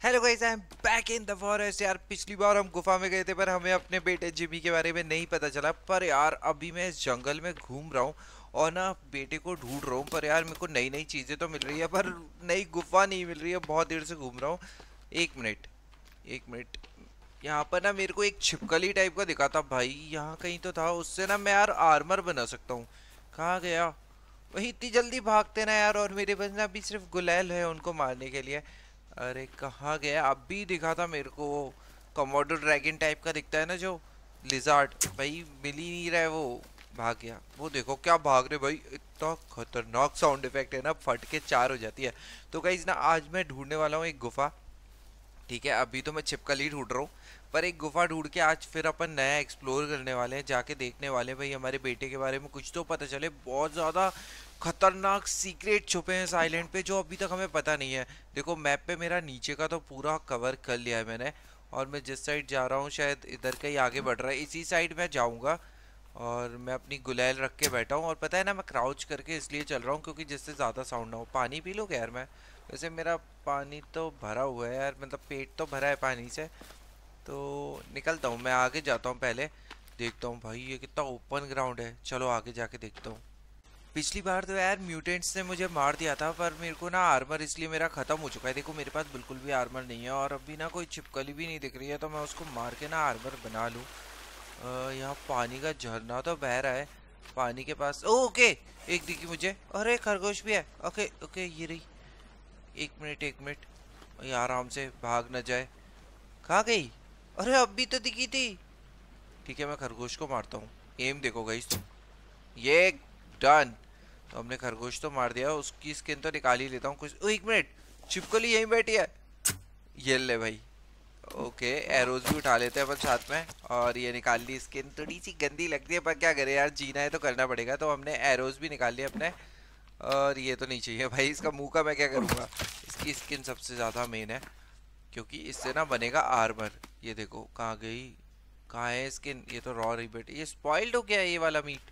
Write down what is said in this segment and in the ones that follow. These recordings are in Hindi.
Hello guys, I am back in the forest. यार पिछली बार हम गुफा में गए थे पर हमें अपने बेटे जिमी के बारे में नहीं पता चला। पर यार अभी मैं इस जंगल में घूम रहा हूँ और ना बेटे को ढूंढ रहा हूँ। पर यार मेरे को नई नई चीज़ें तो मिल रही है पर नई गुफा नहीं मिल रही है। बहुत देर से घूम रहा हूँ। एक मिनट, एक मिनट। यहाँ पर ना मेरे को एक छिपकली टाइप का दिखा था भाई, यहाँ कहीं तो था। उससे ना मैं यार आर्मर बना सकता हूँ। कहाँ गया? वही इतनी जल्दी भागते ना यार। और मेरे पास ना अभी सिर्फ गुलेल है उनको मारने के लिए। अरे कहाँ गया? अभी दिखा था मेरे को वो कमोडो ड्रैगन टाइप का दिखता है ना, जो लिजार्ड। भाई मिल ही नहीं रहा है वो। भाग गया। वो देखो क्या भाग रहे भाई, इतना खतरनाक साउंड इफेक्ट है ना, फट के चार हो जाती है। तो गाइस ना आज मैं ढूंढने वाला हूँ एक गुफा। ठीक है, अभी तो मैं छिपकली ढूंढ रहा हूँ। पर एक गुफा ढूंढ के आज फिर अपन नया एक्सप्लोर करने वाले हैं, जाके देखने वाले हैं भाई हमारे बेटे के बारे में कुछ तो पता चले। बहुत ज़्यादा खतरनाक सीक्रेट छुपे हैं इस आइलैंड पे जो अभी तक हमें पता नहीं है। देखो मैप पे मेरा नीचे का तो पूरा कवर कर लिया है मैंने। और मैं जिस साइड जा रहा हूँ शायद इधर का ही आगे बढ़ रहा है, इसी साइड मैं जाऊँगा। और मैं अपनी गुलेल रख के बैठा हूँ। और पता है ना, मैं क्राउच करके इसलिए चल रहा हूँ क्योंकि जिससे ज़्यादा साउंड ना हो। पानी पी लूँ क्या यार मैं? वैसे मेरा पानी तो भरा हुआ है यार, मतलब पेट तो भरा है पानी से। तो निकलता हूँ, मैं आगे जाता हूँ पहले। देखता हूँ भाई ये कितना ओपन ग्राउंड है, चलो आगे जाके देखता हूँ। पिछली बार तो यार म्यूटेंट्स ने मुझे मार दिया था पर मेरे को ना आर्मर इसलिए मेरा ख़त्म हो चुका है। देखो मेरे पास बिल्कुल भी आर्मर नहीं है और अभी ना कोई छिपकली भी नहीं दिख रही है, तो मैं उसको मार के ना आर्मर बना लूँ। यहाँ पानी का झरना तो बह रहा है पानी के पास। ओ ओके, एक दिखी मुझे। अरे खरगोश भी है। ओके ओके, ये रही। एक मिनट, एक मिनट। ये आराम से भाग न जाए। कहाँ गई? अरे अभी तो दिखी थी। ठीक है, मैं खरगोश को मारता हूँ। एम देखो गाइस तुम। ये डन। तो हमने खरगोश तो मार दिया, उसकी स्किन तो निकाल ही लेता हूँ कुछ। ओ एक मिनट, छिपकली यहीं बैठी है। ये ले भाई। ओके, एरोज भी उठा लेते हैं अपन साथ में। और ये निकाल ली स्किन, थोड़ी सी गंदी लगती है पर क्या करे यार, जीना है तो करना पड़ेगा। तो हमने एरोज भी निकाल लिए अपने। और ये तो नहीं चाहिए भाई, इसका मुंह का मैं क्या करूँगा। इसकी स्किन सबसे ज़्यादा मेन है क्योंकि इससे ना बनेगा आर्मर। ये देखो कहाँ गई, कहाँ है स्किन? ये तो रॉ रिबेट, ये स्पॉइल्ड हो गया है ये वाला मीट।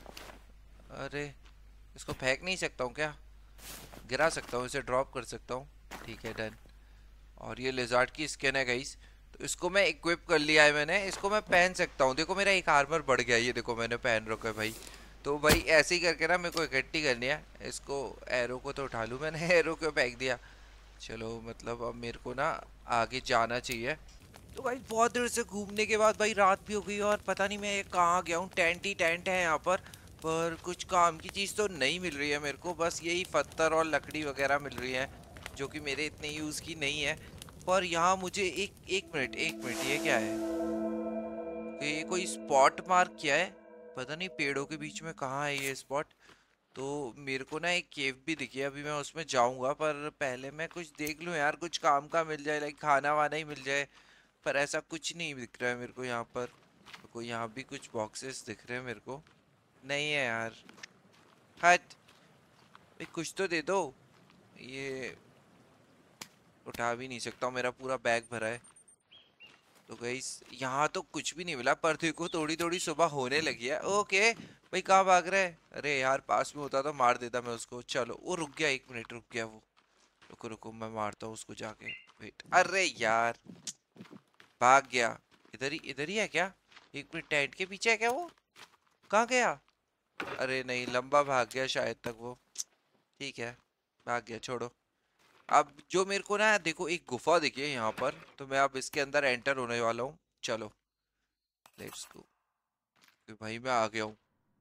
अरे इसको फेंक नहीं सकता हूँ क्या? गिरा सकता हूँ, इसे ड्रॉप कर सकता हूँ। ठीक है डन। और ये लिजार्ड की स्किन है गाइस, तो इसको मैं इक्विप कर लिया है मैंने। इसको मैं पहन सकता हूँ। देखो मेरा एक आर्मर बढ़ गया, ये देखो मैंने पहन रखा है भाई। तो भाई ऐसे ही करके ना मेरे को इकट्ठी करनी है इसको। एरो को तो उठा लूँ मैंने, एरो को फेंक दिया। चलो मतलब अब मेरे को ना आगे जाना चाहिए। तो भाई बहुत देर से घूमने के बाद भाई रात भी हो गई और पता नहीं मैं ये कहाँ गया हूँ। टेंट ही टेंट है यहाँ पर कुछ काम की चीज़ तो नहीं मिल रही है मेरे को। बस यही पत्थर और लकड़ी वगैरह मिल रही है जो कि मेरे इतने यूज़ की नहीं है। पर यहाँ मुझे एक एक मिनट, एक मिनट, ये क्या है? ये कोई स्पॉट मार्क किया है, पता नहीं पेड़ों के बीच में कहाँ है ये स्पॉट। तो मेरे को ना एक केव भी दिखी है, अभी मैं उसमें जाऊंगा। पर पहले मैं कुछ देख लूँ यार, कुछ काम का मिल जाए, लाइक खाना वाना ही मिल जाए। पर ऐसा कुछ नहीं दिख रहा है मेरे को यहाँ पर। तो कोई यहाँ भी कुछ बॉक्सेस दिख रहे हैं मेरे को। नहीं है यार। हट भाई, कुछ तो दे दो। ये उठा भी नहीं सकता हूँ, मेरा पूरा बैग भरा है। तो गाइस यहाँ तो कुछ भी नहीं मिला, पर देखो थोड़ी थोड़ी सुबह होने लगी है। ओके भाई, कहाँ भाग रहा है? अरे यार पास में होता तो मार देता मैं उसको। चलो वो रुक गया, एक मिनट रुक गया वो। रुको रुको, मैं मारता हूँ उसको जाके। वेट, अरे यार भाग गया। इधर ही है क्या? एक मिनट, टेंट के पीछे है क्या वो? कहाँ गया? अरे नहीं, लंबा भाग गया शायद तक वो। ठीक है, भाग गया, छोड़ो। अब जो मेरे को ना देखो एक गुफा दिखी है यहाँ पर, तो मैं अब इसके अंदर एंटर होने वाला हूँ। चलो लेट्स गो। भाई मैं आ गया हूँ।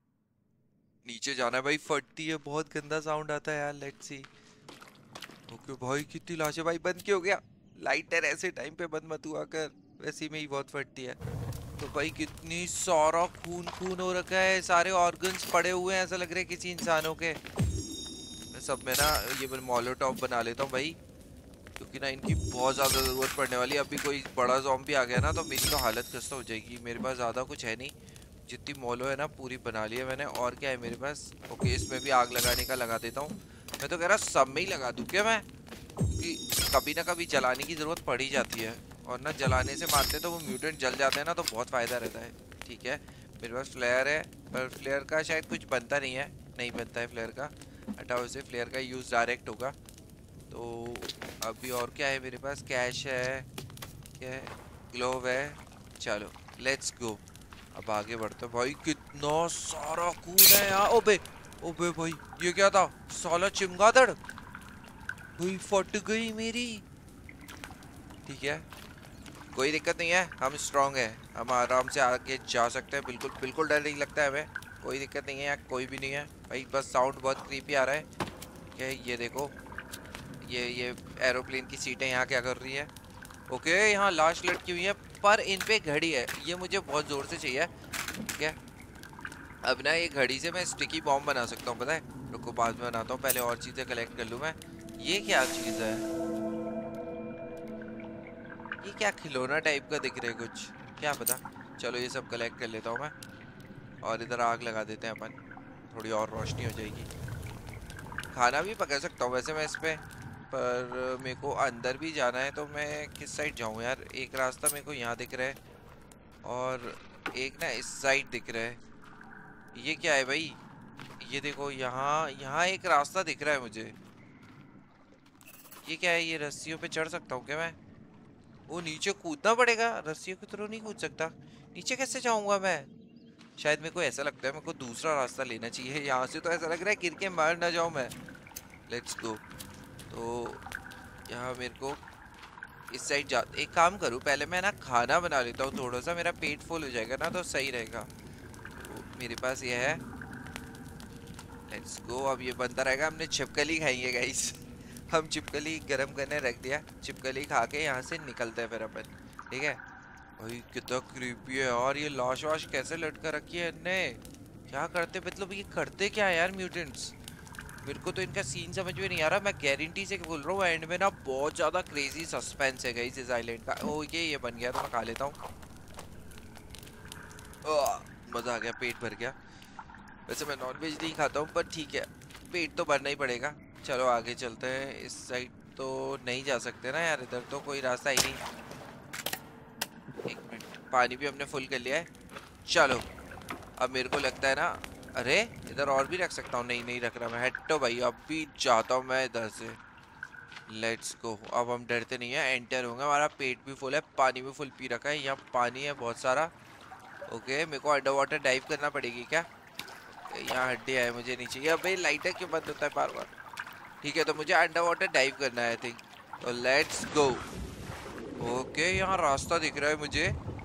नीचे जाना है भाई, फटती है, बहुत गंदा साउंड आता है यार। Let's see. ओके भाई, कितनी लाशें भाई, बंद क्यों हो गया? लाइटर ऐसे टाइम पे बंद मत हुआ कर, वैसे में ही बहुत फटती है। तो भाई कितनी सारा खून खून हो रखा है, सारे ऑर्गन्स पड़े हुए हैं, ऐसा लग रहा है किसी इंसानों के। मैं सब में ना ये मोलोटॉप बना लेता हूँ भाई, क्योंकि ना इनकी बहुत ज़्यादा ज़रूरत पड़ने वाली है। अभी कोई बड़ा ज़ॉम्बी आ गया ना तो मेरी तो हालत खस्ता हो जाएगी। मेरे पास ज़्यादा कुछ है नहीं, जितनी मोलो है ना पूरी बना ली है मैंने। और क्या है मेरे पास? ओके, इसमें भी आग लगाने का लगा देता हूँ। मैं तो कह रहा सब में ही लगा दूँ क्या मैं, क्योंकि कभी ना कभी जलाने की ज़रूरत पड़ ही जाती है। और ना जलाने से मारते तो वो म्यूटेंट जल जाते हैं ना, तो बहुत फ़ायदा रहता है। ठीक है, मेरे पास फ्लेयर है, पर फ्लेयर का शायद कुछ बनता नहीं है। नहीं बनता है फ्लेयर का, हटाओ इसे, फ्लेयर का यूज़ डायरेक्ट होगा। तो अभी और क्या है मेरे पास? कैश है, क्या है, ग्लोव है। चलो लेट्स गो, अब आगे बढ़ते हैं। भाई कितना सारा खून है यहाँ। ओबे ओबे भाई ये क्या था? साला चिमगादड़ भाई, फट गई मेरी। ठीक है, कोई दिक्कत नहीं है, हम स्ट्रांग है, हम आराम से आगे जा सकते हैं। बिल्कुल बिल्कुल डर नहीं लगता है हमें, कोई दिक्कत नहीं है यहाँ, कोई भी नहीं है भाई। बस साउंड बहुत क्रीपी आ रहा है। क्या ये देखो, ये एरोप्लेन की सीटें यहाँ क्या कर रही है? ओके यहाँ लाश लटकी हुई है, पर इन पे घड़ी है, ये मुझे बहुत ज़ोर से चाहिए। ठीक है, अब ना ये घड़ी से मैं स्टिकी बॉम्ब बना सकता हूँ, पता है? रुको बाद में बनाता हूँ, पहले और चीज़ें कलेक्ट कर लूँ मैं। ये क्या चीज़ है? ये क्या खिलौना टाइप का दिख रहा है कुछ, क्या पता। चलो ये सब कलेक्ट कर लेता हूँ मैं, और इधर आग लगा देते हैं अपन, थोड़ी और रोशनी हो जाएगी। खाना भी पका सकता हूँ वैसे मैं इस पे, पर मेरे को अंदर भी जाना है, तो मैं किस साइड जाऊँ यार? एक रास्ता मेरे को यहाँ दिख रहा है, और एक ना इस साइड दिख रहा है। ये क्या है भाई? ये देखो यहाँ यहाँ एक रास्ता दिख रहा है मुझे। ये क्या है? ये रस्सियों पे चढ़ सकता हूँ क्या मैं? वो नीचे कूदना पड़ेगा, रस्सियों के थ्रू नहीं कूद सकता। नीचे कैसे जाऊंगा मैं? शायद मेरे को ऐसा लगता है मेरे को दूसरा रास्ता लेना चाहिए। यहाँ से तो ऐसा लग रहा है गिर के मार ना जाऊँ मैं। Let's go. तो यहाँ मेरे को इस साइड जा, एक काम करूँ पहले मैं ना खाना बना लेता हूँ थोड़ा सा, मेरा पेट फुल हो जाएगा ना तो सही रहेगा। तो मेरे पास ये है, लेट्स गो। अब ये बनता रहेगा, हमने छिपकली खाई है गाइस। हम छिपकली गरम करने रख दिया, छिपकली खा के यहाँ से निकलते हैं फिर अपन। ठीक है भाई, कितना क्रीपी है यार, ये लाश वाश कैसे लटका रखी है इनने? क्या करते, मतलब ये करते क्या है यार म्यूटेंट्स? मेरे को तो इनका सीन समझ में नहीं आ रहा। मैं गारंटी से बोल रहा हूँ एंड में ना बहुत ज्यादा क्रेजी सस्पेंस है गाइस इस आइलैंड का। ओ ये बन गया तो मैं खा लेता हूँ। मजा आ गया, पेट भर गया। वैसे मैं नॉनवेज नहीं खाता हूँ, पर ठीक है, पेट तो भरना ही पड़ेगा। चलो आगे चलते हैं। इस साइड तो नहीं जा सकते ना यार, इधर तो कोई रास्ता ही नहीं। एक मिनट, पानी भी हमने फुल कर लिया है। चलो अब मेरे को लगता है ना, अरे इधर और भी रख सकता हूँ। नहीं नहीं रख रहा मैं, हटो भाई, अब भी जाता हूँ मैं इधर से। लेट्स गो, अब हम डरते नहीं है, एंटर होंगे। हमारा पेट भी फुल है, पानी भी फुल पी रखा है, यहाँ पानी है बहुत सारा। ओके मेरे को अंडर वाटर डाइव करना पड़ेगी क्या? यहाँ हड्डी है, मुझे नीचे। ये भाई लाइटर क्यों बंद होता है बार बार? ठीक है, तो मुझे अंडर वाटर डाइव करना है आई थिंक, तो लेट्स गो। ओके यहाँ रास्ता दिख रहा है मुझे।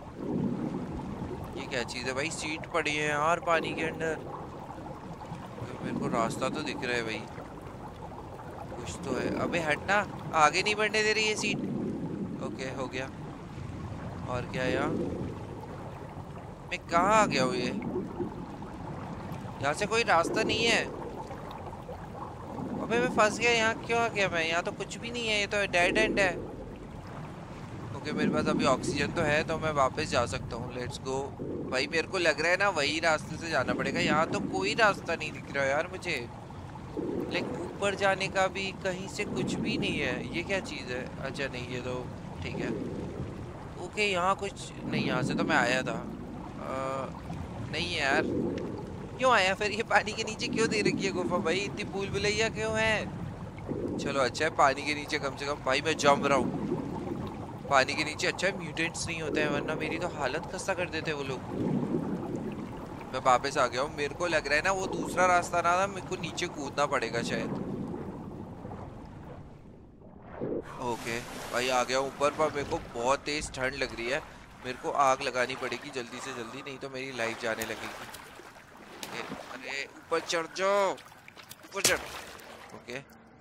ये क्या चीज़ है भाई? सीट पड़ी है यार पानी के अंदर। मेरे को रास्ता तो दिख रहा है भाई, कुछ तो है। अबे हटना, आगे नहीं बढ़ने दे रही है सीट। ओके हो गया। और क्या है यहाँ? मैं कहाँ आ गया हूँ? ये यहाँ से कोई रास्ता नहीं है। अबे मैं फंस गया, यहाँ क्यों आ गया मैं? यहाँ तो कुछ भी नहीं है, ये तो डेड एंड है। ओके मेरे पास अभी ऑक्सीजन तो है, तो मैं वापस जा सकता हूँ। लेट्स गो भाई, मेरे को लग रहा है ना वही रास्ते से जाना पड़ेगा। यहाँ तो कोई रास्ता नहीं दिख रहा यार मुझे, लेकिन ऊपर जाने का भी कहीं से कुछ भी नहीं है। ये क्या चीज़ है? अच्छा नहीं, ये तो ठीक है। ओके यहाँ कुछ नहीं, यहाँ से तो मैं आया था। नहीं यार, क्यों आया फिर? ये पानी के नीचे क्यों दे रखी है गुफा भाई? इतनी भूल भुलैया क्यों है? चलो अच्छा है पानी के नीचे कम से कम। भाई मैं जम रहा हूँ पानी के नीचे। अच्छा है म्यूटेंट्स नहीं होते हैं, वरना मेरी तो हालत खस्ता कर देते वो लोग। मैं वापस आ गया हूँ। मेरे को लग रहा है ना वो दूसरा रास्ता ना था, मेरे को नीचे कूदना पड़ेगा शायद। ओके भाई आ गया ऊपर, पर मेरे को बहुत तेज ठंड लग रही है। मेरे को आग लगानी पड़ेगी जल्दी से जल्दी, नहीं तो मेरी लाइफ जाने लगेगी। अरे ऊपर चढ़ जाओ, ऊपर चढ़। ओके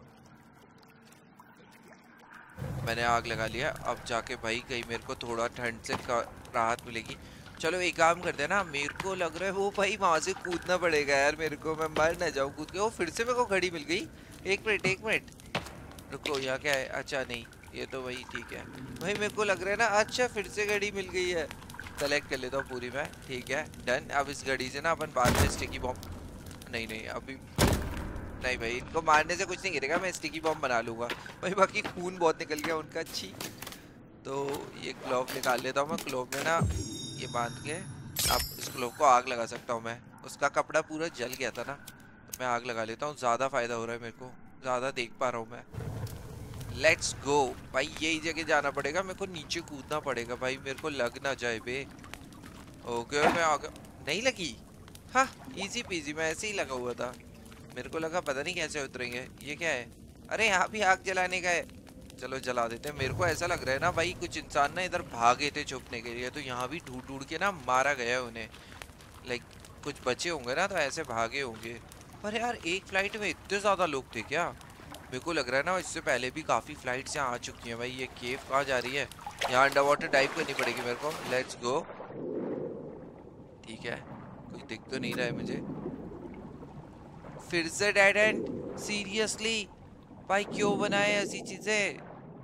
मैंने आग लगा लिया। अब जाके भाई कहीं मेरे को थोड़ा ठंड से राहत मिलेगी। चलो एक काम करते हैं ना, मेरे को लग रहा है वो भाई वहां से कूदना पड़ेगा यार मेरे को, मैं मर ना जाऊँ कूद के। वो फिर से मेरे को घड़ी मिल गई। एक मिनट एक मिनट रुको, यहाँ क्या है? अच्छा नहीं, ये तो वही ठीक है भाई। मेरे को लग रहा है ना, अच्छा फिर से घड़ी मिल गई है। कलेक्ट कर लेता हूँ पूरी मैं, ठीक है डन। अब इस घड़ी से ना अपन बाद में स्टिकी बॉम्ब, नहीं नहीं अभी नहीं भाई, इनको मारने से कुछ नहीं गिरेगा, मैं स्टिकी बॉम्ब बना लूंगा भाई। बाकी खून बहुत निकल गया उनका। अच्छी, तो ये ग्लोव निकाल लेता हूँ मैं। ग्लोव में ना ये बांध के अब इस ग्लोव को आग लगा सकता हूँ मैं। उसका कपड़ा पूरा जल गया था ना, तो मैं आग लगा लेता हूँ। ज़्यादा फायदा हो रहा है मेरे को, ज़्यादा देख पा रहा हूँ मैं। लेट्स गो भाई, यही जगह जाना पड़ेगा, मेरे को नीचे कूदना पड़ेगा भाई, मेरे को लग ना जाए बे। ओके मैं आ गया। नहीं लगी। हाँ इजी पीजी, मैं ऐसे ही लगा हुआ था, मेरे को लगा पता नहीं कैसे उतरेंगे। ये क्या है? अरे यहाँ भी आग जलाने का है, चलो जला देते हैं। मेरे को ऐसा लग रहा है ना भाई, कुछ इंसान ना इधर भागे थे छुपने के लिए, तो यहाँ भी ढूंढ ढूंढ के ना मारा गया है उन्हें। लाइक कुछ बचे होंगे ना, तो ऐसे भागे होंगे। पर यार एक फ्लाइट में इतने ज्यादा लोग थे क्या? मेरे को लग रहा है ना इससे पहले भी काफी फ्लाइट्स यहाँ आ चुकी हैं भाई। ये केव कहाँ जा रही है? यहाँ अंडर वाटर डाइव करनी पड़ेगी मेरे को। Let's go. ठीक है, कुछ दिख तो नहीं रहा है मुझे। फिर से डेड एंड? सीरियसली भाई क्यों बनाए ऐसी चीजें?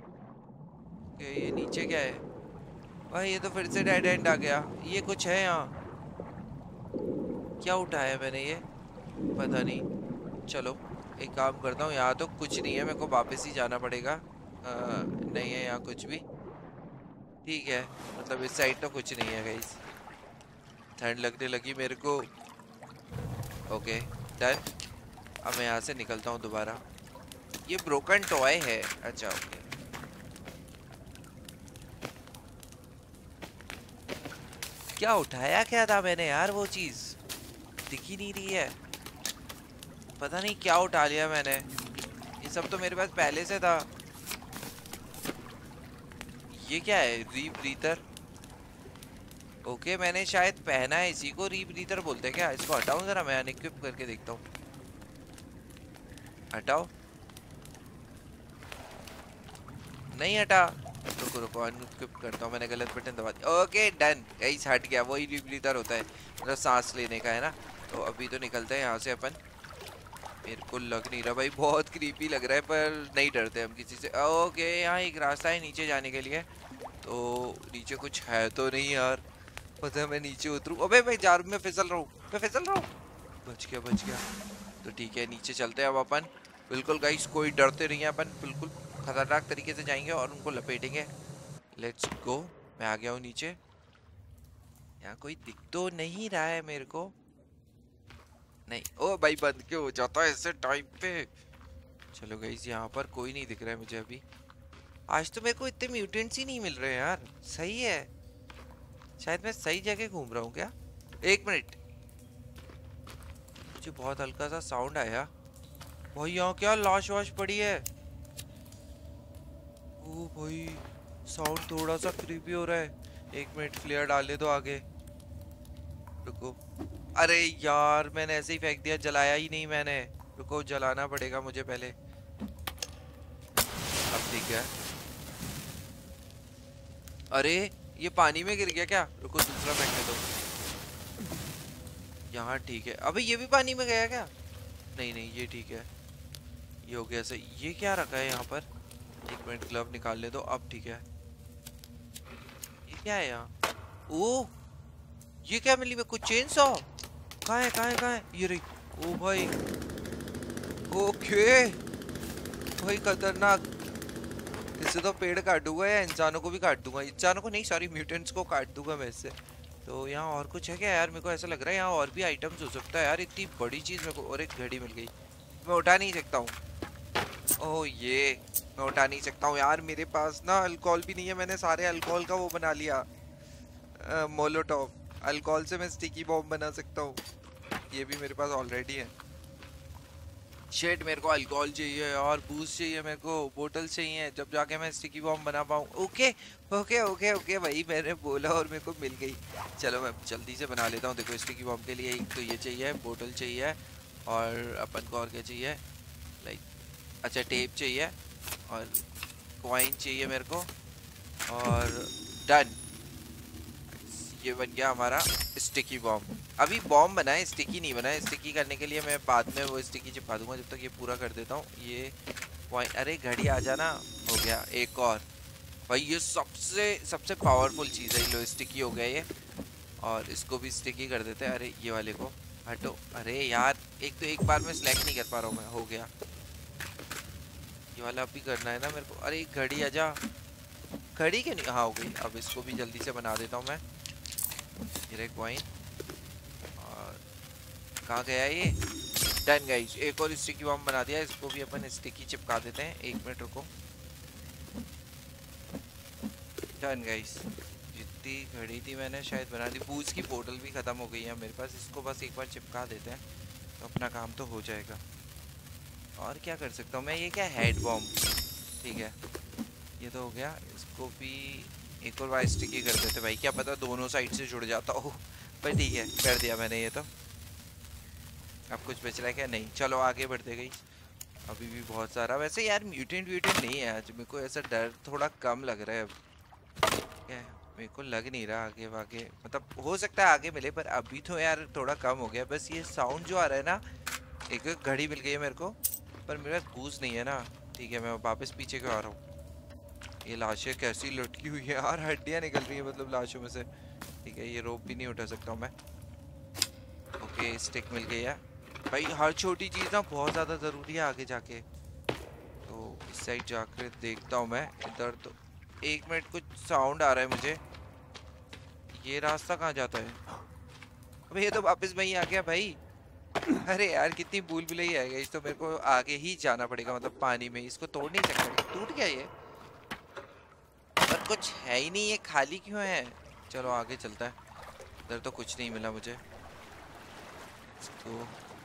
ये नीचे क्या है भाई? ये तो फिर से डेड एंड आ गया। ये कुछ है यहाँ? क्या उठाया मैंने ये? पता नहीं। चलो एक काम करता हूँ, यहाँ तो कुछ नहीं है, मेरे को वापस ही जाना पड़ेगा। नहीं है यहाँ कुछ भी। ठीक है, मतलब इस साइड तो कुछ नहीं है गाइस। ठंड लगने लगी मेरे को। Okay done. अब मैं यहाँ से निकलता हूँ दोबारा। ये ब्रोकन टॉय है, अच्छा ओके। क्या उठाया क्या था मैंने यार? वो चीज दिख ही नहीं रही है, पता नहीं क्या उठा लिया मैंने। ये सब तो मेरे पास पहले से था। ये क्या है? रीब्रीथर। ओके मैंने शायद पहना है इसी को, रीब्रीथर बोलते हैं क्या इसको? हटाऊं जरा, मैं अनइक्विप करके देखता हूँ। हटाओ, नहीं हटा। रुको रुको, अनइक्विप करता हूँ, मैंने गलत बटन दबा दिया। ओके डन गाइस, हट गया। वही रीब्रीथर होता है, मतलब सांस लेने का है ना। तो अभी तो निकलते हैं यहाँ से अपन। मेरे को लग नहीं रहा भाई, बहुत क्रीपी लग रहा है, पर नहीं डरते हम किसी से। ओके यहाँ एक रास्ता है नीचे जाने के लिए। तो नीचे कुछ है तो नहीं यार? पता है मैं नीचे उतरूं? अबे मैं जार में फिसल रहा हूँ, मैं फिसल रहा हूँ। बच गया बच गया। तो ठीक है नीचे चलते हैं अब अपन। बिल्कुल गाइस कोई डरते नहीं है अपन, बिल्कुल खतरनाक तरीके से जाएंगे और उनको लपेटेंगे। Let's go. मैं आ गया हूँ नीचे। यहाँ कोई दिख तो नहीं रहा है मेरे को। नहीं, ओ भाई बंद क्यों हो जाता है ऐसे टाइम पे? चलो गाइस यहाँ पर कोई नहीं दिख रहा है मुझे अभी। आज तो मेरे को इतने म्यूटेंट्स ही नहीं मिल रहे हैं यार। सही है, शायद मैं सही जगह घूम रहा हूँ क्या? एक मिनट, मुझे बहुत हल्का सा साउंड आया भाई। यहाँ क्या लाश वाश पड़ी है? ओ भाई साउंड थोड़ा सा क्रीपी हो रहा है। एक मिनट, फ्लेयर डालने दो आगे। रुको। अरे यार मैंने ऐसे ही फेंक दिया, जलाया ही नहीं मैंने। रुको जलाना पड़ेगा मुझे पहले। अब ठीक है। अरे ये पानी में गिर गया क्या? रुको दूसरा फेंकने दो। यहाँ ठीक है। अबे ये भी पानी में गया क्या? नहीं नहीं ये ठीक है, ये हो गया सही। ये क्या रखा है यहाँ पर? एक मिनट, ग्लव निकालने दो। अब ठीक है। ये क्या है यहाँ? ओ ये क्या मिली मेरे को? Chainsaw. कहाँ है कहाँ है कहाँ है? ये रही। ओ भाई ओके भाई खतरनाक। इससे तो पेड़ काट दूंगा या इंसानों को भी काट दूंगा। इंसानों को नहीं, सॉरी म्यूटेंट्स को काट दूंगा मैं इससे। तो यहाँ और कुछ है क्या यार? मेरे को ऐसा लग रहा है यहाँ और भी आइटम्स हो सकता है यार। इतनी बड़ी चीज मेरे को। और एक घड़ी मिल गई, मैं उठा नहीं सकता हूँ। ओह ये मैं उठा नहीं सकता हूँ यार, मेरे पास ना अल्कोहल भी नहीं है। मैंने सारे अल्कोहल का वो बना लिया, मोलोटॉव। अल्कोहल से मैं स्टिकी बॉम्ब बना सकता हूँ, ये भी मेरे पास ऑलरेडी है। शेट मेरे को अल्कोहल चाहिए और बूस्ट चाहिए, मेरे को बोतल चाहिए, जब जाके मैं स्टिकी बॉम्ब बना पाऊँ। ओके ओके ओके ओके भाई मैंने बोला और मेरे को मिल गई। चलो मैं जल्दी से बना लेता हूँ। देखो स्टिकी बॉम्ब के लिए एक तो ये चाहिए, बोतल चाहिए, और अपन को और क्या चाहिए? लाइक अच्छा टेप चाहिए और कॉइन चाहिए मेरे को, और डन। ये बन गया हमारा स्टिकी बॉम्ब। अभी बॉम्ब बना है, स्टिकी नहीं बना है। स्टिकी करने के लिए मैं बाद में वो स्टिकी चिपका दूंगा, जब तक ये पूरा कर देता हूँ। ये पॉइंट, अरे घड़ी आ जाना। हो गया एक और भाई। ये सबसे सबसे पावरफुल चीज़ है। लो स्टिकी हो गया ये, और इसको भी स्टिकी कर देते हैं। अरे ये वाले को हटो। अरे यार एक तो एक बार में सिलेक्ट नहीं कर पा रहा हूँ मैं। हो गया ये वाला, अभी करना है ना मेरे को। अरे घड़ी आ जा। घड़ी क्यों नहीं? हाँ हो गई। अब इसको भी जल्दी से बना देता हूँ मैं। ये कॉइन, और कहाँ गया ये? डन गाइस, एक और स्टिकी बॉम्ब बना दिया। इसको भी अपन स्टिकी चिपका देते हैं। एक मिनट रुको। डन गाइस, जितनी घड़ी थी मैंने शायद बना दी। बूज की बोतल भी ख़त्म हो गई है मेरे पास, इसको बस एक बार चिपका देते हैं तो अपना काम तो हो जाएगा। और क्या कर सकता हूँ मैं, ये क्या हेड बॉम्ब, ठीक है ये तो हो गया। इसको भी एक और वाइस स्टिकी कर देते भाई, क्या पता दोनों साइड से जुड़ जाता हो, पर ठीक है कर दिया मैंने ये तो। अब कुछ बच रहा है क्या? नहीं, चलो आगे बढ़ते गई। अभी भी बहुत सारा, वैसे यार म्यूटेंट व्यूटेंट नहीं है आज, मेरे को ऐसा डर थोड़ा कम लग रहा है अब। क्या मेरे को लग नहीं रहा आगे वागे, मतलब हो सकता है आगे मिले, पर अभी तो यार थोड़ा कम हो गया। बस ये साउंड जो आ रहा है ना, एक घड़ी मिल गई है मेरे को, पर मेरे पास बूस्ट नहीं है ना। ठीक है मैं वापस पीछे क्यों आ रहा हूँ। ये लाशें कैसी लटकी हुई है यार, हड्डियाँ निकल रही है मतलब लाशों में से। ठीक है ये रोप भी नहीं उठा सकता हूँ मैं। ओके स्टिक मिल गई है भाई, हर छोटी चीज़ ना बहुत ज़्यादा ज़रूरी है आगे जाके। तो इस साइड जाकर देखता हूँ मैं इधर। तो एक मिनट, कुछ साउंड आ रहा है मुझे। ये रास्ता कहाँ जाता है? अबे ये तो वापस वहीं आ गया भाई। अरे यार कितनी भूल भुलैया है, इस तो मेरे को आगे ही जाना पड़ेगा, मतलब पानी में। इसको तोड़ नहीं सकता, टूट गया ये, पर कुछ है ही नहीं, ये खाली क्यों है? चलो आगे चलता है। इधर तो कुछ नहीं मिला मुझे तो।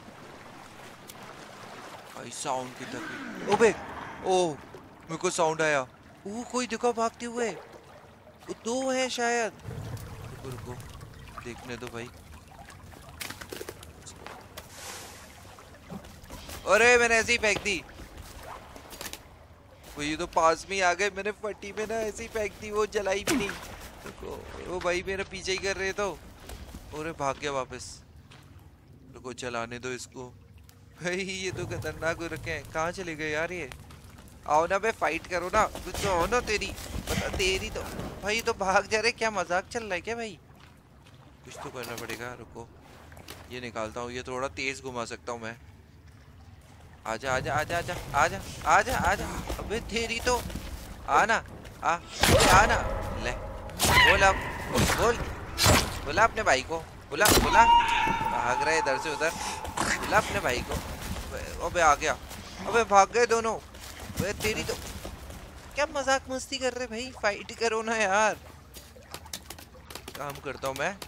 भाई साउंड की तक, ओबे ओ मेरे को साउंड आया। वो कोई दिखा भागते हुए, वो दो है शायद। रुको रुको देखने दो भाई। अरे मैंने ऐसे ही फेंक दी। वो ये तो पास में ही आ गए, मैंने फटी में ना ऐसे ही फेंक दी, वो जलाई भी नहीं। रुको, वो भाई मेरा पीछे ही कर रहे तो। अरे भाग गया वापस। रुको चलाने दो इसको। भाई ये तो खतरनाक हो रखे हैं, कहाँ चले गए यार ये? आओ ना बे, फाइट करो ना, कुछ तो हो ना तेरी, पता तेरी तो। भाई तो भाग जा रहे, क्या मजाक चल रहा है क्या भाई? कुछ तो करना पड़ेगा। रुको ये निकालता हूँ, ये थोड़ा तेज घुमा सकता हूँ मैं। आजा आजा आजा आजा आजा आजा आजा, अबे तेरी तो आना, आ आना ले। बोल अब, बोल बोला अपने भाई को, बोला बोला। भाग रहे इधर से उधर, बोला अपने भाई को। अबे आ गया, अबे भाग गए दोनों। अबे तेरी तो, क्या मजाक मस्ती कर रहे भाई, फाइट करो ना यार। काम करता हूँ मैं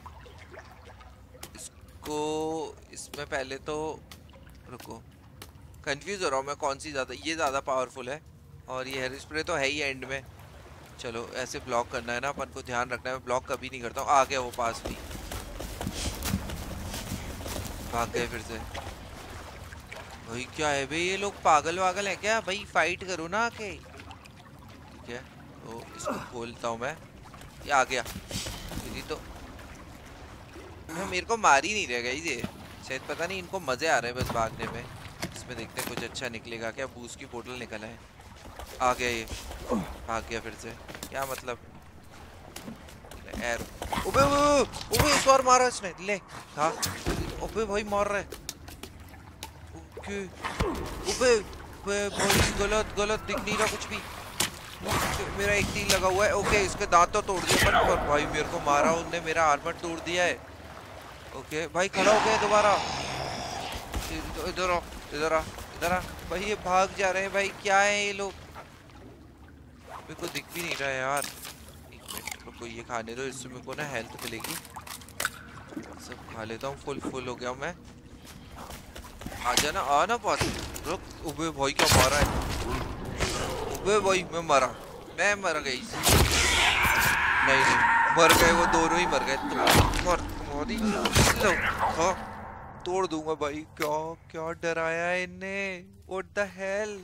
इसको, इसमें पहले तो। रुको कंफ्यूज हो रहा हूँ मैं, कौन सी ज़्यादा, ये ज़्यादा पावरफुल है और ये हेयर स्प्रे तो है ही एंड में। चलो ऐसे ब्लॉक करना है ना अपन को, ध्यान रखना है, मैं ब्लॉक कभी नहीं करता हूँ। आ गया वो पास भी, भाग गए फिर से। भाई क्या है भाई, ये लोग पागल वागल है क्या भाई? फाइट करो ना आके। ठीक है तो इसको खोलता हूँ मैं। ये आ गया मेरी तो, मेरे को मार ही नहीं रहेगा ये शायद, पता नहीं इनको मजे आ रहे हैं बस भागने में। इसमें देखते हैं कुछ अच्छा निकलेगा क्या। बूस्ट की बोतल निकला है, आ गया ये, भाग गया फिर से, क्या मतलब एर। ओबे ओबे ओबे इस बार मारा इसने, ले हाँ। ओबे भाई मार रहा है। ओके ओबे ओबे भाई गलत गलत, दिख नहीं रहा कुछ भी। मेरा एक तीर लगा हुआ है। ओके इसके दांत तो तोड़ दिए, पर भाई मेरे को मारा उनने, मेरा आर्मर तोड़ दिया है। ओके भाई खड़ा हो गया दोबारा। इधर आ इधर आ इधर आ। भाई ये भाग जा रहे हैं भाई, क्या है ये लोग? मेरे को दिख भी नहीं रहा है यार। एक मिनट रुको, ये खाने दो, इससे मेरे को ना हेल्थ मिलेगी। सब खा लेता हूँ, फुल फुल हो गया हूँ मैं। आ जाना आना पास, रुक। उबे भाई क्या मारा है? उबे भाई मैं मर गई। नहीं नहीं मर गए, वो दोनों ही मर गए। तुम्हारी लो हाँ, तोड़ दूंगा भाई। क्या क्या डराया है इनने, व्हाट द हेल।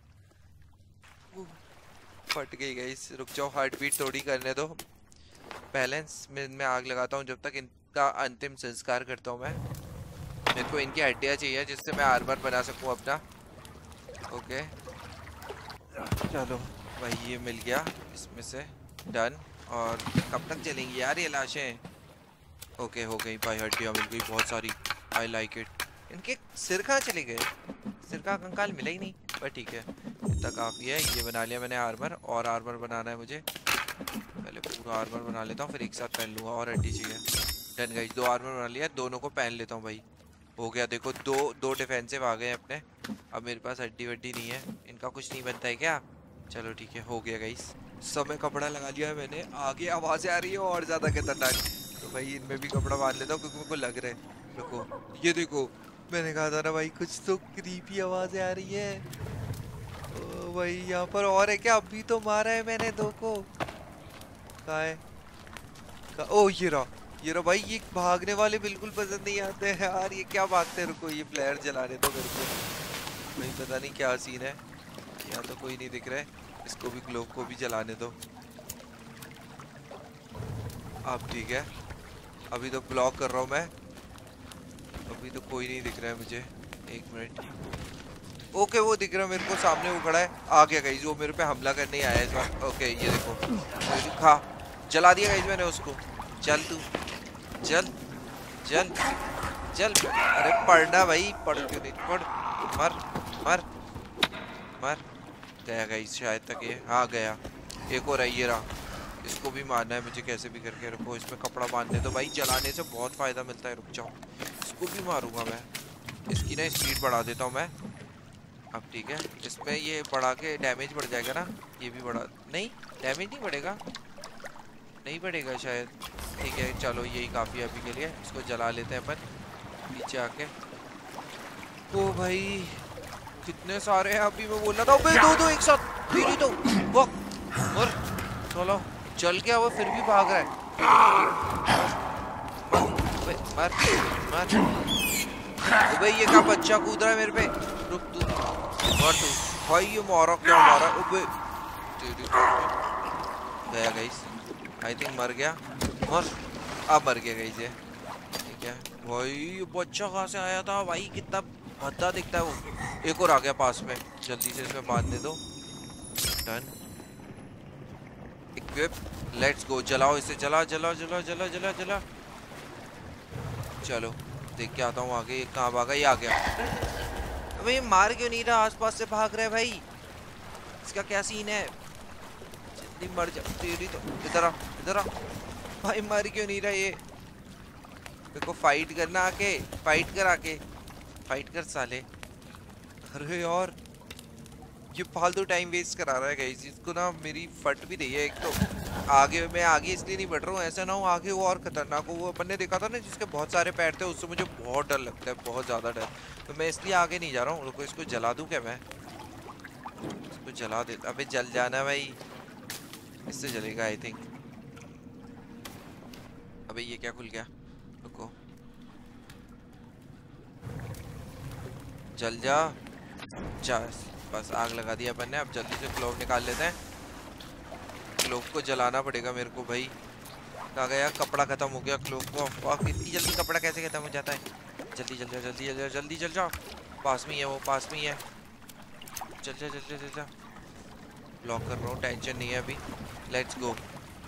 फट गई गाइस, रुक जाओ, हार्ट बीट थोड़ी करने दो। बैलेंस में मैं आग लगाता हूँ, जब तक इनका अंतिम संस्कार करता हूँ मैं। मेरे को इनकी हड्डियाँ चाहिए जिससे मैं आर्मर बना सकूँ अपना। ओके चलो भाई ये मिल गया इसमें से, डन। और कब तक चलेंगी यार ये लाशें? ओके हो गई भाई, हड्डियाँ मिल गई बहुत सारी, आई लाइक इट। इनके सिर कहाँ चले गए? सिर का कंकाल मिला ही नहीं, पर ठीक है इतना काफ़ी है। ये बना लिया मैंने आर्मर, और आर्मर बनाना है मुझे। पहले पूरा आर्मर बना लेता हूँ, फिर एक साथ पहन लूँगा। और हड्डी चाहिए, डन गाइस, 2 आर्मर बना लिया, दोनों को पहन लेता हूँ भाई। हो गया देखो, दो डिफेंसिव आ गए अपने। अब मेरे पास हड्डी वड्डी नहीं है, इनका कुछ नहीं बनता है क्या? चलो ठीक है हो गया गाइस। सब में कपड़ा लगा लिया है मैंने, आगे आवाजें आ रही है और ज्यादा खतरनाक, तो भाई इनमें भी कपड़ा बांध लेता हूँ क्योंकि मेरे को लग रहा है। रुको, ये देखो, मैंने कहा था ना भाई कुछ तो क्रीपी आवाजें आ रही है। ओ भाई यहाँ पर और है क्या? अभी तो मारा है मैंने दो को। कहाँ है? ओ ये रहा, ये रहा भाई। ये भागने वाले बिल्कुल पसंद नहीं आते हैं यार, ये क्या भागते हैं। रुको, ये फ्लेयर जलाने दो मेरे को भाई, पता नहीं क्या सीन है। यहाँ तो कोई नहीं दिख रहा है, इसको भी, ग्लोव को भी जलाने दो। अब ठीक है, अभी तो ब्लॉक कर रहा हूँ मैं, अभी तो कोई नहीं दिख रहा है मुझे। एक मिनट, ओके वो दिख रहा है मेरे को, सामने वो खड़ा है। आ गया गाइस, वो मेरे पे हमला करने ही आया इस बार। ओके ये देखो, खा, जला दिया गाइस मैंने उसको। चल तू, चल चल चल। अरे पढ़ना भाई, पढ़ क्यों नहीं? पढ़, मर मर मर। गया गाइस शायद तक ये, हाँ गया। एक और है, ये रहा, इसको भी मारना है मुझे कैसे भी करके। रुको, इसमें कपड़ा बांधने तो भाई, जलाने से बहुत फायदा मिलता है। रुक जाओ, इसको भी मारूंगा मैं। इसकी ना स्पीड बढ़ा देता हूँ मैं। अब ठीक है, इसमें ये बढ़ा के डैमेज बढ़ जाएगा ना। ये भी बढ़ा, नहीं डैमेज नहीं बढ़ेगा, नहीं बढ़ेगा शायद। ठीक है चलो, यही काफ़ी है अभी के लिए। इसको जला लेते हैं अपन पीछे आके। ओ भाई कितने सारे हैं, अभी मैं बोल रहा था। भाई दो दो एक साथ, तेरी तो वक मर। चलो, चल गया वो, फिर भी भाग रहा है। मर मर मर। भाई ये क्या बच्चा कूद रहा है मेरे पे? रुक तू, मर तू भाई। ये मारा, क्या मारा? ओबे तेरी, गया गाइस, आई थिंक मर गया। मर, अब मर गया गाइस ये। ठीक है भाई, ये बच्चा कहाँ से आया था भाई? कितना भद्दा दिखता है वो। एक और आ गया पास में, जल्दी से इसमें बांध दे दो। Done, equip, let's go. जलाओ इसे, जला जला जला जला जला जला। चलो देख के आता हूँ आगे, ये कहाँ भागा? ये आ गया। अबे ये मार क्यों नहीं रहा? आसपास से भाग रहा है भाई, इसका क्या सीन है? जल्दी मर जा तेरी तो। इधर आ, इधर आ भाई। मर क्यों नहीं रहा ये? देखो फाइट करना, आके फाइट कर, आके फाइट कर साले। अरे यार ये फालतू टाइम वेस्ट करा रहा है गाइस। इसको ना मेरी फट भी रही है एक तो। आगे मैं आगे इसलिए नहीं बढ़ रहा हूँ, ऐसा ना हो आगे वो और खतरनाक हो। वो अपन ने देखा था ना जिसके बहुत सारे पैर थे, उससे मुझे बहुत डर लगता है, बहुत ज़्यादा डर। तो मैं इसलिए आगे नहीं जा रहा हूँ। रुको, इसको जला दूँ क्या मैं? इसको जला दे। अबे जल जाना भाई, इससे जलेगा आई थिंक। अबे ये क्या खुल गया? रुको, जल जा जा। बस आग लगा दिया अपन ने। अब जल्दी से क्लोव निकाल लेते हैं। क्लोव को जलाना पड़ेगा मेरे को भाई। कहा गया? कपड़ा खत्म हो गया क्लोव को। और इतनी जल्दी कपड़ा कैसे खत्म हो जाता है? जल्दी जल जा, जल्दी जल जा, जल्दी जल जा। पास में ही है वो, पास में ही है। चल जा जल्दी जल जा। ब्लॉक कर रहा हूँ, टेंशन नहीं है अभी। Let's go.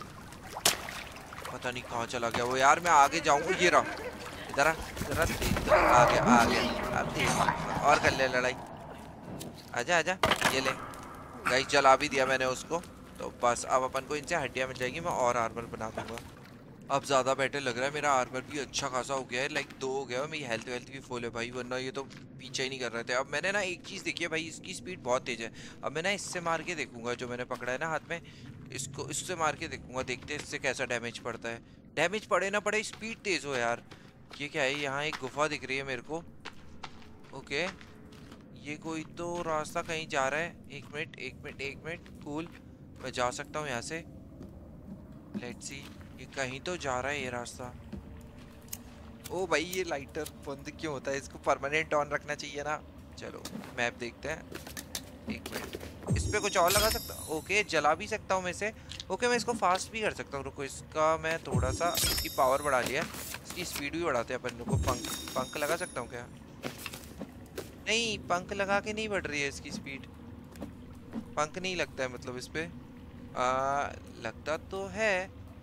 पता नहीं कहाँ चला गया वो यार। मैं आगे जाऊँ, ये रहा, इधर आ, इधर आ गया, आ गया। अब देख और कर ले लड़ाई। आजा आजा, ये ले गाइस, जला भी दिया मैंने उसको। तो बस अब अपन को इनसे हड्डियां मिल जाएगी, मैं और आर्मर बना दूंगा। अब ज़्यादा बेटर लग रहा है, मेरा आर्मर भी अच्छा खासा हो गया है, लाइक 2 हो गया है। मेरी हेल्थ वेल्थ भी फुल है भाई, वरना ये तो पीछे ही नहीं कर रहे थे। अब मैंने ना एक चीज़ देखी है भाई, इसकी स्पीड बहुत तेज़ है। अब मैं ना इससे मार के देखूंगा, जो मैंने पकड़ा है ना हाथ में, इसको इससे मार के देखूंगा, देखते हैं इससे कैसा डैमेज पड़ता है। डैमेज पड़े ना पड़े, स्पीड तेज़ हो यार। ये क्या है? यहाँ एक गुफा दिख रही है मेरे को। ओके, ये कोई तो रास्ता कहीं जा रहा है। एक मिनट एक मिनट एक मिनट, कूल, मैं जा सकता हूँ यहाँ से। लेट्स सी, ये कहीं तो जा रहा है ये रास्ता। ओ भाई ये लाइटर बंद क्यों होता है? इसको परमानेंट ऑन रखना चाहिए ना। चलो मैप देखते हैं। एक मिनट, इस पे कुछ और लगा सकता हूँ? ओके, जला भी सकता हूँ मैं इसे। ओके, मैं इसको फास्ट भी कर सकता हूँ। रुको, इसका मैं थोड़ा सा इसकी पावर बढ़ा लिया, इसकी स्पीड भी बढ़ाते हैं अपन। को पंख, पंख लगा सकता हूँ क्या? नहीं, पंख लगा के नहीं बढ़ रही है इसकी स्पीड। पंख नहीं लगता है मतलब इस पे। लगता तो है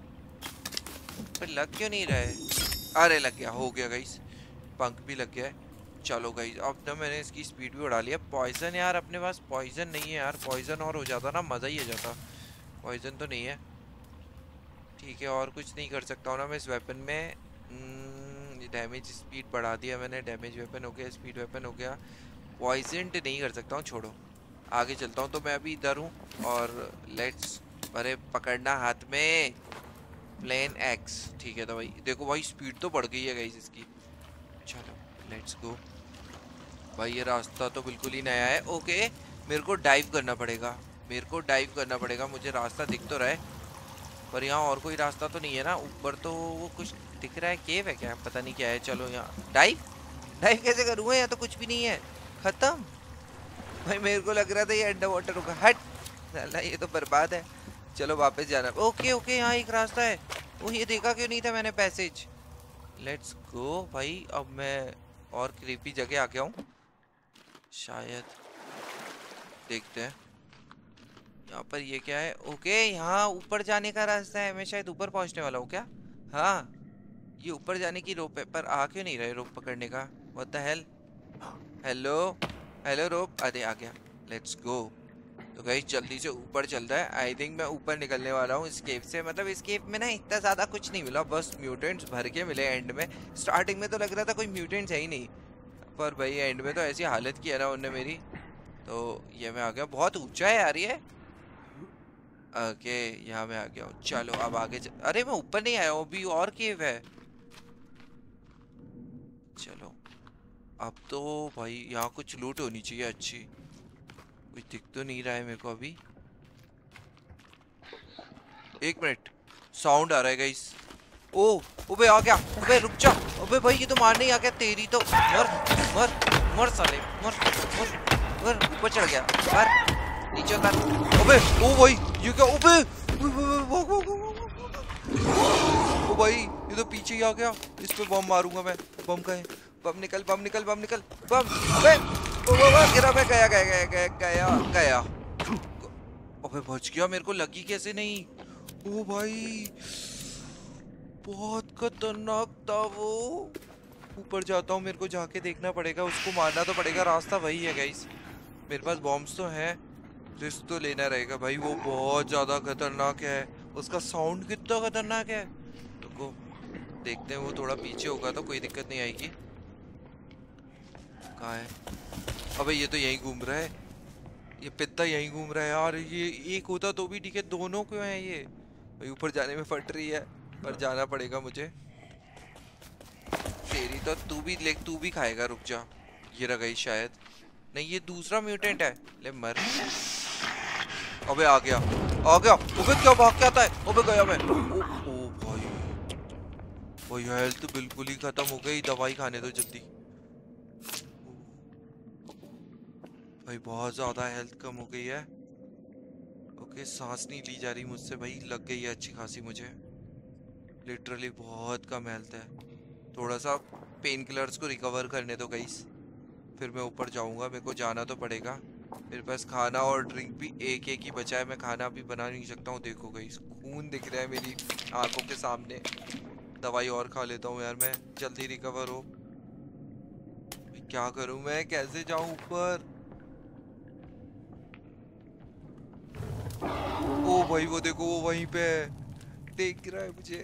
पर लग क्यों नहीं रहा है? अरे लग गया, हो गया गाइस, पंख भी लग गया है। चलो गाइस, अब ना मैंने इसकी स्पीड भी बढ़ा लिया। पॉइजन यार, अपने पास पॉइजन नहीं है यार। पॉइजन और हो जाता ना, मज़ा ही आ जाता। पॉइजन तो नहीं है। ठीक है, और कुछ नहीं कर सकता हूँ ना मैं इस वेपन में। डैमेज स्पीड बढ़ा दिया मैंने। डैमेज वेपन हो गया, स्पीड वेपन हो गया। पॉइजन नहीं कर सकता हूँ, छोड़ो। आगे चलता हूँ। तो मैं अभी इधर हूँ और लेट्स अरे पकड़ना हाथ में, प्लेन एक्स। ठीक है तो भाई देखो भाई स्पीड तो बढ़ गई है गाइस इसकी। चलो लेट्स गो भाई। ये रास्ता तो बिल्कुल ही नया है। ओके मेरे को डाइव करना पड़ेगा, मेरे को डाइव करना पड़ेगा। मुझे रास्ता दिख तो रहा है पर यहाँ और कोई रास्ता तो नहीं है ना। ऊपर तो वो कुछ दिख रहा है, केव है क्या, पता नहीं क्या है। चलो यहाँ डाइव, डाइव कैसे करूँगा, यहाँ तो कुछ भी नहीं है, खत्म। भाई मेरे को लग रहा था ये अंडर वाटर होगा, हट साला ये तो बर्बाद है। चलो वापस जाना। ओके ओके यहाँ एक रास्ता है। वो ये देखा क्यों नहीं था मैंने पैसेज। लेट्स गो भाई। अब मैं और क्रीपी जगह आ गया हूँ शायद, देखते हैं यहाँ पर ये क्या है। ओके यहाँ ऊपर जाने का रास्ता है, मैं शायद ऊपर पहुँचने वाला हूँ क्या। हाँ ये ऊपर जाने की रोप है पर आ क्यों नहीं रहे रोप पकड़ने का, what the hell. Hello hello rope, अरे आ गया। Let's go. तो गाइस जल्दी से ऊपर चलता है। आई थिंक मैं ऊपर निकलने वाला हूँ इस केव से। मतलब इस केव में ना इतना ज़्यादा कुछ नहीं मिला, बस म्यूटेंट्स भर के मिले एंड में। स्टार्टिंग में तो लग रहा था कोई म्यूटेंट्स है ही नहीं, पर भाई एंड में तो ऐसी हालत की है ना उनने मेरी। तो ये मैं आ गया, बहुत ऊंचा है यार ये। ओके यहाँ मैं आ गया हूँ। चलो अब आगे अरे मैं ऊपर नहीं आया हूँ, अभी और केव है। चलो अब तो भाई यहाँ कुछ लूट होनी चाहिए अच्छी, कुछ दिख तो नहीं रहा है मेरे को अभी। एक मिनट, साउंड आ रहा है गाइस। ओ अबे आ गया, अबे रुक जा, अबे भाई ये तो मारने ही आ गया। तेरी तो मर मर मर साले, मर मर मर। ऊपर चढ़ गया, मर नीचे उतर। अबे ओ भाई ये क्या, अबे ओ भाई ये तो पीछे ही आ गया। इस पे बम मारूंगा मैं। बम का है, बम निकल बम निकल बम निकल बम। अबे गिरा मैं, गया गया गया गया गया गया। अबे बच गया, मेरे को लगी कैसे नहीं। ओ भाई बहुत खतरनाक था वो। ऊपर जाता हूँ, मेरे को जाके देखना पड़ेगा, उसको मारना तो पड़ेगा। रास्ता वही है गाइस, मेरे पास बॉम्ब्स तो है, रिस्क तो लेना रहेगा भाई। वो बहुत ज्यादा खतरनाक है, उसका साउंड कितना खतरनाक है। तो देखते हैं, वो थोड़ा पीछे होगा तो कोई दिक्कत नहीं आएगी। कहाँ है, अबे ये तो यहीं घूम रहा है, ये पित्ता यहीं घूम रहा है यार। ये एक होता तो भी ठीक है, दोनों क्यों है ये भाई। ऊपर जाने में फट रही है पर जाना पड़ेगा मुझे। तेरी तो तू भी खाएगा, रुक जा। ये रह गई शायद, नहीं ये दूसरा म्यूटेंट है। ले मर। अबे आ गया आ गया। अबे क्या भाग के आता है, अबे गया मैं। ओ भाई भाई हेल्थ बिल्कुल ही खत्म हो गई, दवाई खाने दो जल्दी भाई। बहुत ज्यादा हेल्थ कम हो गई है। ओके सांस नहीं ली जा रही मुझसे भाई, लग गई है अच्छी खासी मुझे। लिटरली बहुत कम हेल्थ है। थोड़ा सा पेन किलर्स को रिकवर करने दो गाइस, फिर मैं ऊपर जाऊंगा। मेरे को जाना तो पड़ेगा, मेरे पास खाना और ड्रिंक भी एक एक ही बचा है। मैं खाना भी बना नहीं सकता हूँ। देखो गाइस खून दिख रहा है मेरी आंखों के सामने। दवाई और खा लेता हूँ यार मैं, जल्दी रिकवर हो। क्या करूँ मैं, कैसे जाऊँ ऊपर। ओ भाई वो देखो, वो वहीं पे है, देख रहा है मुझे।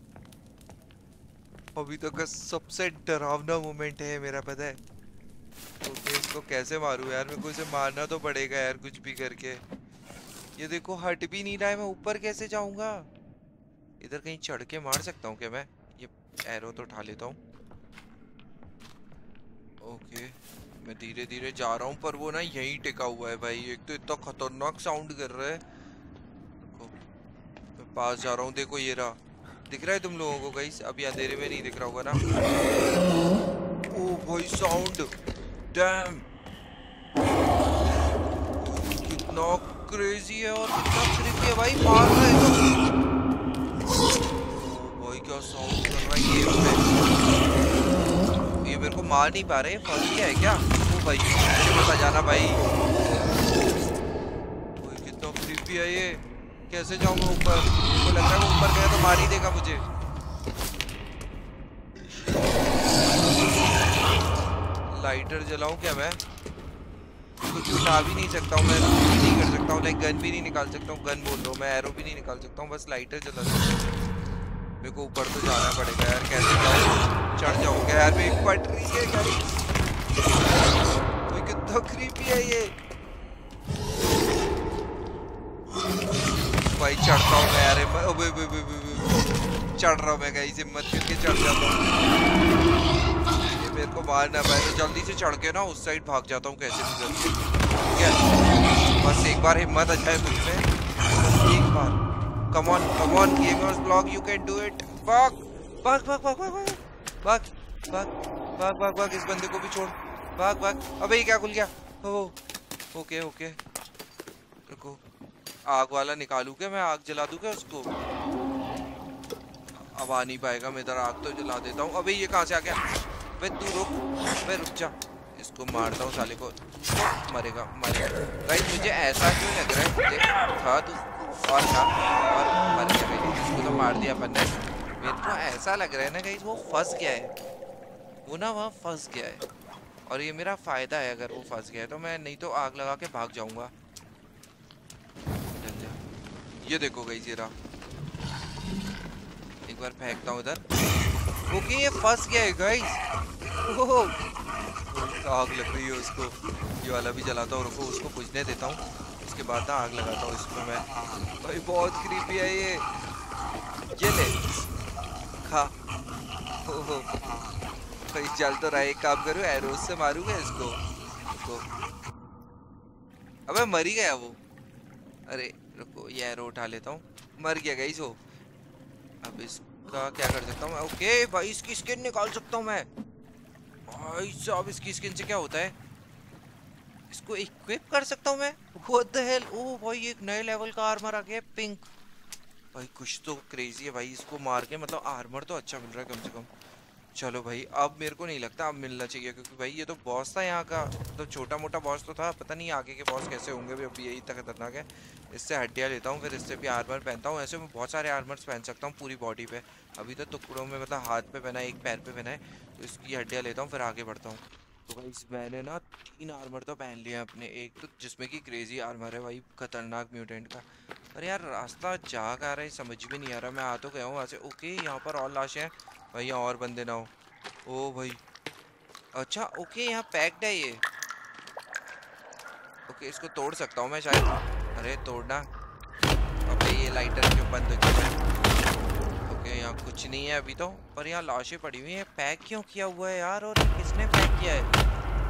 अभी तक का सबसे डरावना मोमेंट है मेरा, पता है। ओके इसको कैसे मारूं यार, मेरे को इसे मारना तो पड़ेगा यार कुछ भी करके। ये देखो हट भी नहीं रहा है, मैं ऊपर कैसे जाऊंगा। इधर कहीं चढ़ के मार सकता हूँ क्या मैं, ये एरो तो उठा लेता हूँ। ओके मैं धीरे धीरे जा रहा हूँ, पर वो ना यहीं टिका हुआ है भाई। एक तो इतना खतरनाक साउंड कर रहा है। मैं पास जा रहा हूँ, देखो ये रहा, दिख रहा है तुम लोगों को गाइस। अभी अंधेरे में नहीं दिख रहा होगा ना। ओ भाई साउंड, डैम कितना क्रेजी है और कितना क्रीपी है भाई। मार रहा है ओ भाई, क्या साउंड कर रहा है ये मेरे को मार नहीं पा रहे, फंस गया है क्या। ओ भाई मुझे बचाना भाई, कितना क्रीपी है ये। कैसे जाऊँ मैं ऊपर, मुझे लग रहा है वो ऊपर गया तो मार ही देगा मुझे। लाइटर जलाऊं क्या मैं, कुछ उठा भी नहीं सकता हूँ मैं, कुछ भी नहीं कर सकता हूँ। लाइक गन भी नहीं निकाल सकता हूँ, गन बोल रहा हूँ मैं, एरो भी नहीं निकाल सकता हूँ, बस लाइटर जला सकता हूँ। मेरे को ऊपर तो जाना पड़ेगा यार, कैसे जाऊँ, चढ़ जाऊँ क्या यार। मेरी फट रही है गाइस, कितना क्रीपी है ये। भाई चढ़ता हूँ मैं यार, चढ़ रहा हूँ मैं, कहीं से मत करके चढ़ जाता हूँ, ये मेरे को मार ना पाए तो जल्दी से चढ़ के ना उस साइड भाग जाता हूँ कैसे भी करके, ठीक है। बस एक बार हिम्मत आ जाए मुझ में, एक बार, come on gamers blog, you can do it. भाग भाग भाग भाग भाग भाग भाग भाग भाग भाग, इस बंदे को भी छोड़, भाग भाग। अबे ये क्या खुल गया? ओ ओके ओके, रुको, आग वाला निकालू क्या मैं? आग जला दूं क्या उसको? अब आ नहीं पाएगा, मैं इधर आग तो जला देता हूँ। अबे ये कहाँ से आ गया? वे तू रुक, वे रुक जा, इसको मारता हूँ साले को, मरेगा मरेगा। गाइस मुझे ऐसा क्यों लग रहा है, मुझे था तू और था और मर गया गाइस, इसको तो मार दिया अपन ने। मेरे को ऐसा लग रहा है ना गाइस वो फंस गया है, वो ना वहाँ फंस गया है, और ये मेरा फायदा है अगर वो फंस गया है तो। मैं नहीं तो आग लगा के भाग जाऊंगा। चल जा, ये देखो गाइस ये रहा, एक बार फेंकता हूँ इधर। ओके ये फंस गया है गाइस। ओह आग लग रही है उसको, ये वाला भी जलाता हूँ, रुको उसको बुझने देता हूँ, उसके बाद ना आग लगाता हूँ इसको मैं। भाई बहुत क्रीपी है ये ले खा। ओहो भाई जल तो रहा है, एक काम करूँ एरोस से मारूंगा इसको। अबे मर ही गया वो, अरे रुको ये एरो उठा लेता हूँ, मर गया गाइस वो। अब इसका क्या कर सकता हूँ मैं? ओके भाई इसकी स्किन निकाल सकता हूँ मैं। भाई साहब इसकी स्किन से क्या होता है? इसको इक्विप कर सकता हूँ मैं। व्हाट द हेल, ओह भाई एक नए लेवल का आर्मर आ गया, पिंक। भाई कुछ तो क्रेजी है भाई, इसको मार के मतलब आर्मर तो अच्छा मिल रहा है कम से कम। चलो भाई अब मेरे को नहीं लगता अब मिलना चाहिए, क्योंकि भाई ये तो बॉस था यहाँ का, तो छोटा मोटा बॉस तो था, पता नहीं आगे के बॉस कैसे होंगे भी, अभी यही तक खतरनाक है। इससे हड्डियाँ लेता हूँ, फिर इससे भी आर्मर पहनता हूँ। ऐसे मैं बहुत सारे आर्मर्स पहन सकता हूँ पूरी बॉडी पे, अभी तो टुकड़ों में मतलब हाथ पे पहना है, एक पैर पे पहना है, तो इसकी हड्डियाँ लेता हूँ फिर आगे बढ़ता हूँ। तो भाई मैंने ना 3 आर्मर तो पहन लिया अपने, एक तो जिसमें कि क्रेजी आर्मर है भाई खतरनाक म्यूटेंट का। अरे यार रास्ता जा कहाँ रहा है समझ भी नहीं आ रहा, मैं आ तो गया हूँ वहाँ से। ओके यहाँ पर और लाशें हैं भाई, यहाँ और बंदे ना हो। ओ भाई अच्छा ओके यहाँ पैक्ड है ये, ओके इसको तोड़ सकता हूँ मैं शायद। अरे तोड़ना, ओके ये लाइटर क्यों बंद हो गया? ओके यहाँ कुछ नहीं है अभी तो, पर यहाँ लाशें पड़ी हुई हैं, पैक क्यों किया हुआ है यार, और किसने पैक किया है?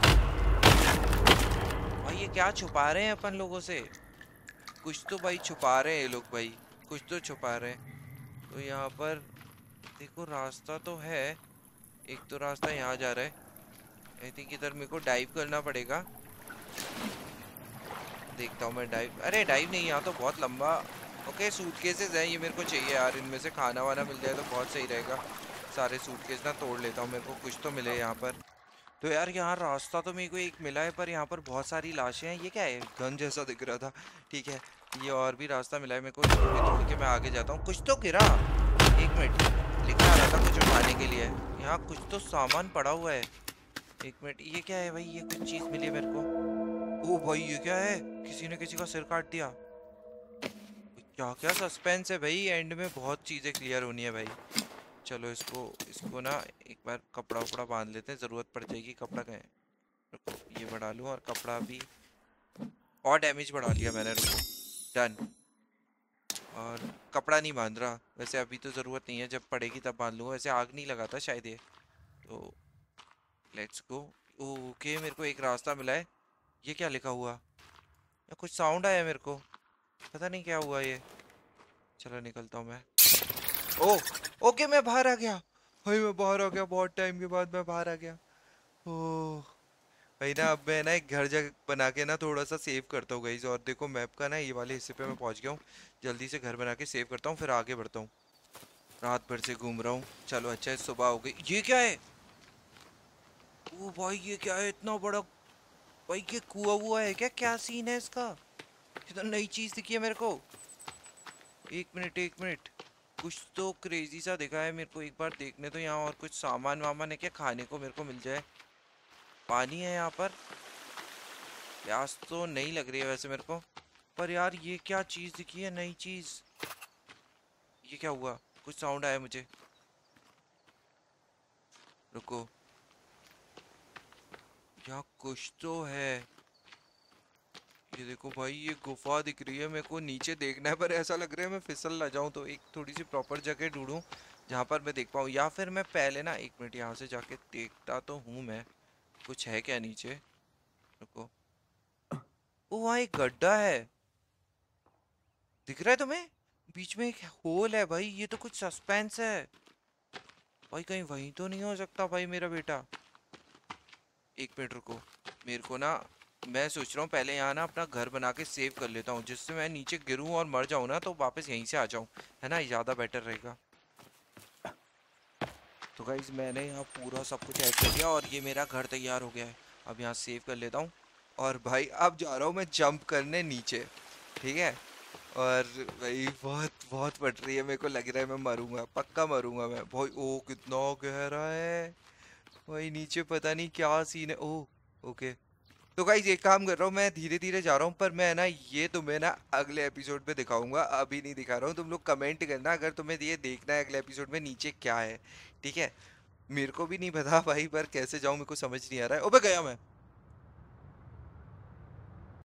भाई ये क्या छुपा रहे हैं अपन लोगों से? कुछ तो भाई छुपा रहे हैं ये लोग भाई, कुछ तो छुपा रहे हैं। तो यहाँ पर देखो रास्ता तो है, एक तो रास्ता यहाँ जा रहा है, आई थिंक इधर मेरे को डाइव करना पड़ेगा। देखता हूँ मैं डाइव, अरे डाइव नहीं यहाँ तो बहुत लंबा। ओके सूटकेसेस हैं ये मेरे को चाहिए यार, इनमें से खाना वाना मिल जाए तो बहुत सही रहेगा। सारे सूटकेस ना तोड़ लेता हूँ, मेरे को कुछ तो मिले यहाँ पर। तो यार यहाँ रास्ता तो मेरे को एक मिला है, पर यहाँ पर बहुत सारी लाशें हैं। ये क्या है, गन जैसा दिख रहा था, ठीक है। ये और भी रास्ता मिला है मेरे को, इसको भी तोड़ के मैं आगे जाता हूँ। कुछ तो गिरा, एक मिनट, लिखा आ रहा था कुछ उठाने के लिए, यहाँ कुछ तो सामान पड़ा हुआ है। एक मिनट ये क्या है भाई, ये कुछ चीज़ मिली है मेरे को। ओ भाई ये क्या है, किसी ने किसी का सिर काट दिया। क्या क्या सस्पेंस है भाई, एंड में बहुत चीज़ें क्लियर होनी है भाई। चलो इसको इसको ना एक बार कपड़ा उपड़ा बांध लेते हैं, ज़रूरत पड़ जाएगी। कपड़ा कहाँ है? रुको ये बढ़ा लूँ, और कपड़ा भी, और डैमेज बढ़ा लिया मैंने, रुको डन। और कपड़ा नहीं बांध रहा वैसे, अभी तो ज़रूरत नहीं है, जब पड़ेगी तब बांध लूँगा। वैसे आग नहीं लगाता शायद ये, तो लेट्स गो। ओके मेरे को एक रास्ता मिला है। ये क्या लिखा हुआ, या कुछ साउंड आया मेरे को, पता नहीं क्या हुआ ये। चलो निकलता हूँ मैं। ओ ओके मैं बाहर आ गया भाई, मैं बाहर आ गया, बहुत टाइम के बाद मैं बाहर आ गया। ओह भाई ना अब मैं ना एक घर जगह बना के ना थोड़ा सा सेव करता हूँ गाइस, और देखो मैप का ना ये वाले हिस्से पे मैं पहुंच गया हूँ। जल्दी से घर बना के सेव करता हूँ फिर आगे बढ़ता हूँ। रात भर से घूम रहा हूँ, चलो अच्छा है सुबह हो गई। ये क्या है? ओ भाई ये क्या है इतना बड़ा? भाई ये कुआ हुआ है क्या, क्या सीन है इसका? ये तो नई चीज दिखी है मेरे को। एक मिनट कुछ तो क्रेजी सा दिखा है मेरे को, एक बार देखने तो। यहाँ और कुछ सामान वामान है क्या खाने को मेरे को मिल जाए? पानी है यहाँ पर, प्यास तो नहीं लग रही है वैसे मेरे को। पर यार ये क्या चीज़ दिखी है, नई चीज़? ये क्या हुआ, कुछ साउंड आया मुझे, रुको। यहाँ कुछ तो है, ये देखो भाई, ये गुफा दिख रही है मेरे को, नीचे देखना है पर ऐसा लग रहा है मैं फिसल ना जाऊं, तो एक थोड़ी सी प्रॉपर जगह ढूंढूं जहां पर मैं देख पाऊं, या फिर मैं पहले ना 1 मिनट यहाँ से जाके देखता तो हूँ मैं कुछ है क्या नीचे। रुको। ओ वहाँ एक गड्ढा है, दिख रहा है तुम्हें? बीच में एक होल है भाई, ये तो कुछ सस्पेंस है भाई, कहीं वहीं तो नहीं हो सकता भाई मेरा बेटा। 1 मिनट रुको, मेरे को ना, मैं सोच रहा हूँ पहले यहाँ ना अपना घर बना के सेव कर लेता हूँ, जिससे मैं नीचे गिरूँ और मर जाऊँ ना तो वापस यहीं से आ जाऊँ, है ना, ज़्यादा बेटर रहेगा। तो गाइज मैंने यहाँ पूरा सब कुछ ऐड कर दिया और ये मेरा घर तैयार हो गया है। अब यहाँ सेव कर लेता हूँ और भाई अब जा रहा हूँ मैं जंप करने नीचे, ठीक है। और भाई बहुत बहुत पट रही है, मेरे को लग रहा है मैं मरूंगा, पक्का मरूंगा मैं भाई। ओ कितना गहरा है भाई, नीचे पता नहीं क्या सीन है। ओ ओके। तो गाइस एक काम कर रहा हूँ, मैं धीरे धीरे जा रहा हूँ, पर मैं ना ये तुम्हें ना अगले एपिसोड में दिखाऊंगा, अभी नहीं दिखा रहा हूँ। तुम लोग कमेंट करना अगर तुम्हें ये देखना है अगले एपिसोड में नीचे क्या है, ठीक है। मेरे को भी नहीं पता भाई, पर कैसे जाऊँ मेरे को समझ नहीं आ रहा है। ओबे गया मैं।